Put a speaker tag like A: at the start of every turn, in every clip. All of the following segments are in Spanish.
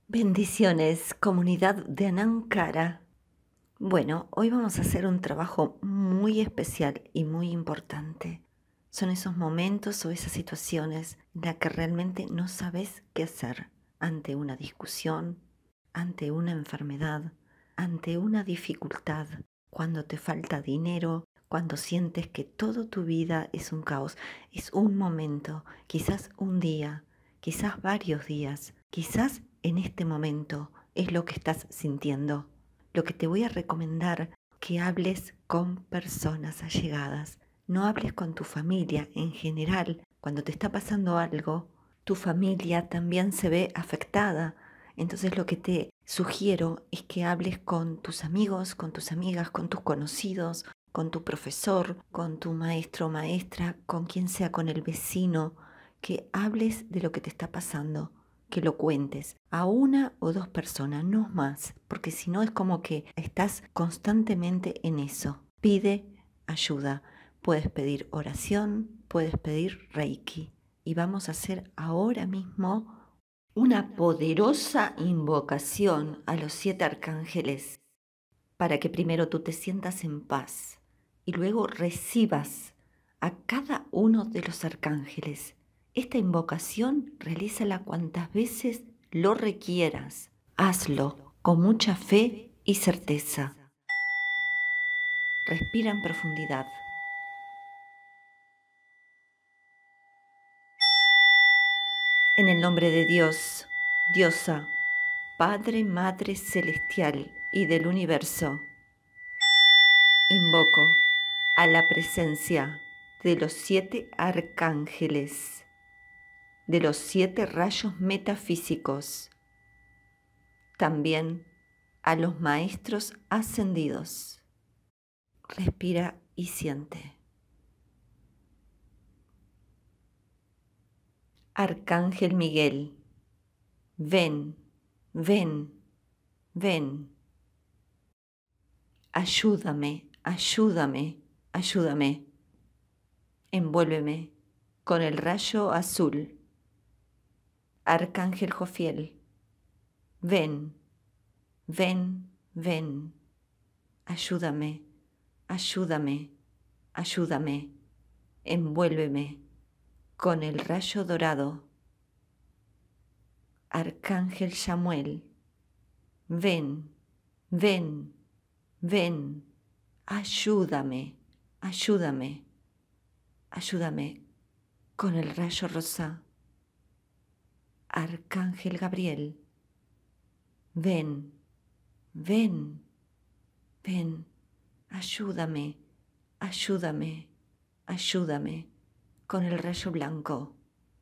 A: Bendiciones, comunidad de Anankara. Bueno, hoy vamos a hacer un trabajo muy especial y muy importante. Son esos momentos o esas situaciones en las que realmente no sabes qué hacer ante una discusión, ante una enfermedad, ante una dificultad, cuando te falta dinero, cuando sientes que toda tu vida es un caos. Es un momento, quizás un día, quizás varios días, quizás en este momento es lo que estás sintiendo. Lo que te voy a recomendar que hables con personas allegadas. No hables con tu familia en general. Cuando te está pasando algo, tu familia también se ve afectada. Entonces lo que te sugiero es que hables con tus amigos, con tus amigas, con tus conocidos, con tu profesor, con tu maestro o maestra, con quien sea, con el vecino, que hables de lo que te está pasando, que lo cuentes a una o dos personas, no más, porque si no es como que estás constantemente en eso. Pide ayuda. Puedes pedir oración, puedes pedir Reiki. Y vamos a hacer ahora mismo una poderosa invocación a los 7 arcángeles para que primero tú te sientas en paz y luego recibas a cada uno de los arcángeles. Esta invocación realízala cuantas veces lo requieras. Hazlo con mucha fe y certeza. Respira en profundidad. En el nombre de Dios, Diosa, Padre, Madre Celestial y del Universo, invoco a la presencia de los 7 arcángeles, de los 7 rayos metafísicos, también a los maestros ascendidos. Respira y siente. Arcángel Miguel, ven, ven, ven. Ayúdame, ayúdame, ayúdame. Envuélveme con el rayo azul. Arcángel Jofiel, ven, ven, ven. Ayúdame, ayúdame, ayúdame. Envuélveme con el rayo dorado. Arcángel Samuel, ven, ven, ven. Ayúdame, ayúdame, ayúdame con el rayo rosa. Arcángel Gabriel, ven, ven, ven, ayúdame, ayúdame, ayúdame con el rayo blanco.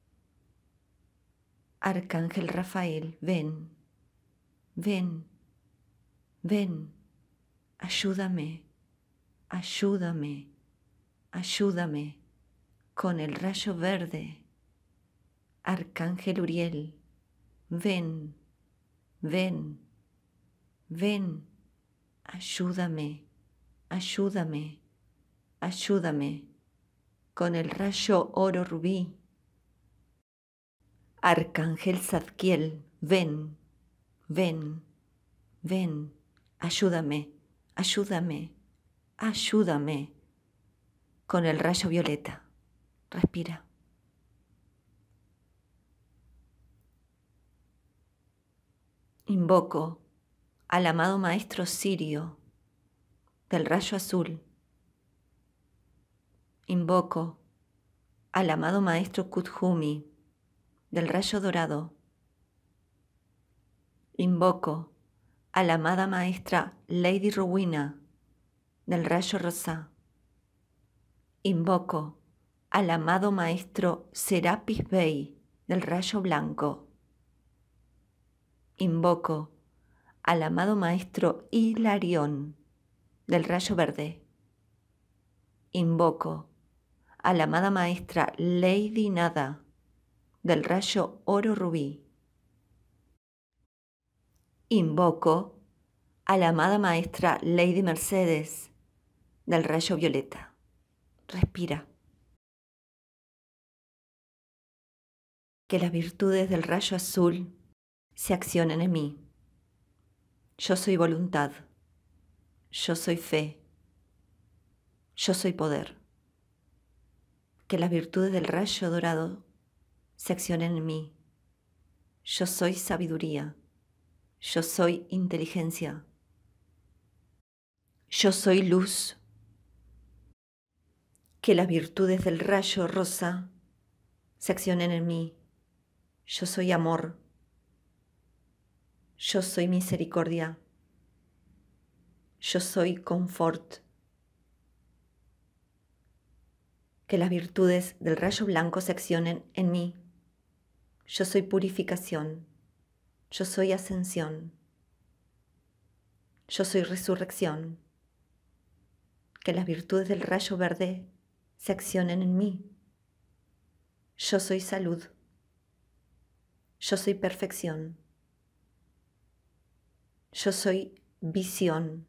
A: Arcángel Rafael, ven, ven, ven, ayúdame, ayúdame, ayúdame con el rayo verde. Arcángel Uriel, ven, ven, ven, ayúdame, ayúdame, ayúdame con el rayo oro rubí. Arcángel Zadkiel, ven, ven, ven, ayúdame, ayúdame, ayúdame con el rayo violeta. Respira. Invoco al amado Maestro Sirio del rayo azul. Invoco al amado Maestro Kuthumi del rayo dorado. Invoco a la amada Maestra Lady Rowena del rayo rosa. Invoco al amado Maestro Serapis Bey del rayo blanco. Invoco al amado Maestro Hilarión del rayo verde. Invoco a la amada Maestra Lady Nada del rayo oro rubí. Invoco a la amada Maestra Lady Mercedes del rayo violeta. Respira. Que las virtudes del rayo azul se accionen en mí. Yo soy voluntad, yo soy fe, yo soy poder. Que las virtudes del rayo dorado se accionen en mí. Yo soy sabiduría, yo soy inteligencia, yo soy luz. Que las virtudes del rayo rosa se accionen en mí. Yo soy amor, yo soy misericordia, yo soy confort. Que las virtudes del rayo blanco se accionen en mí. Yo soy purificación, yo soy ascensión, yo soy resurrección. Que las virtudes del rayo verde se accionen en mí. Yo soy salud, yo soy perfección, yo soy visión.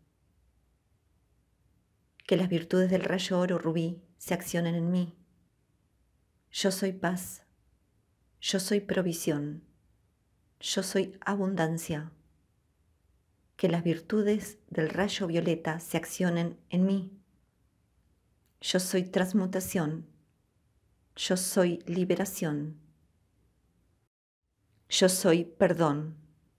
A: Que las virtudes del rayo oro rubí se accionen en mí. Yo soy paz, yo soy provisión, yo soy abundancia. Que las virtudes del rayo violeta se accionen en mí. Yo soy transmutación, yo soy liberación, yo soy perdón.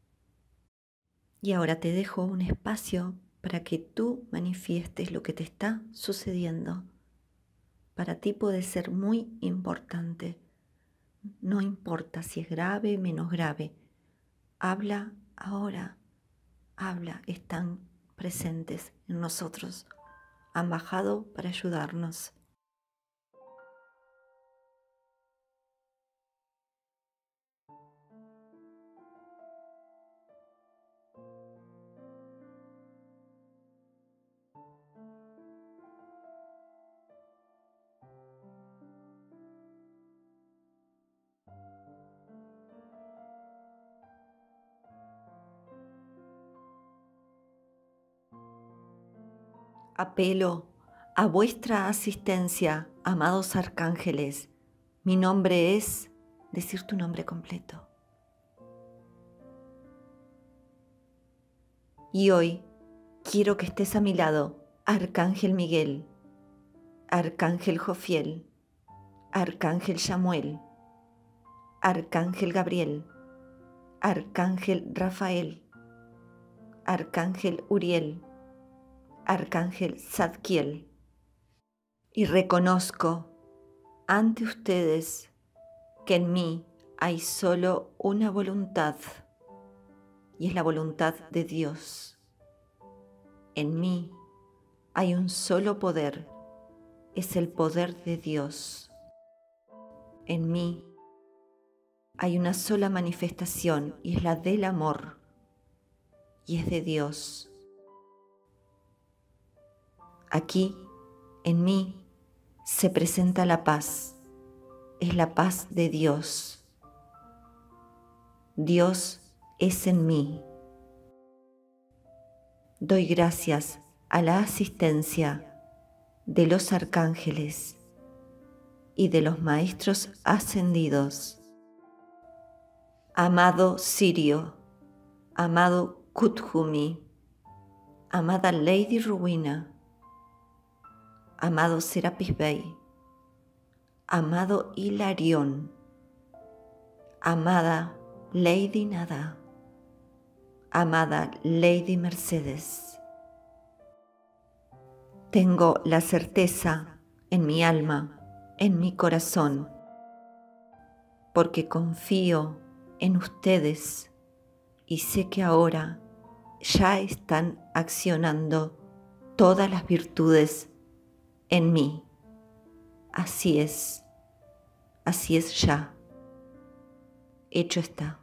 A: Y ahora te dejo un espacio para que tú manifiestes lo que te está sucediendo. Para ti puede ser muy importante. No importa si es grave, menos grave. Habla ahora, habla, están presentes en nosotros. Han bajado para ayudarnos. Apelo a vuestra asistencia, amados arcángeles. Mi nombre es decir tu nombre completo. Y hoy quiero que estés a mi lado, Arcángel Miguel, Arcángel Jofiel, Arcángel Samuel, Arcángel Gabriel, Arcángel Rafael, Arcángel Uriel, Arcángel Zadkiel. Y reconozco ante ustedes que en mí hay solo una voluntad, y es la voluntad de Dios. En mí hay un solo poder, es el poder de Dios. En mí hay una sola manifestación y es la del amor, y es de Dios. Aquí, en mí, se presenta la paz, es la paz de Dios. Dios es en mí. Doy gracias a la asistencia de los arcángeles y de los maestros ascendidos. Amado Sirio, amado Kuthumi, amada Lady Rowena, amado Serapis Bey, amado Hilarión, amada Lady Nada, amada Lady Mercedes. Tengo la certeza en mi alma, en mi corazón, porque confío en ustedes y sé que ahora ya están accionando todas las virtudes en mí. Así es ya. Hecho está.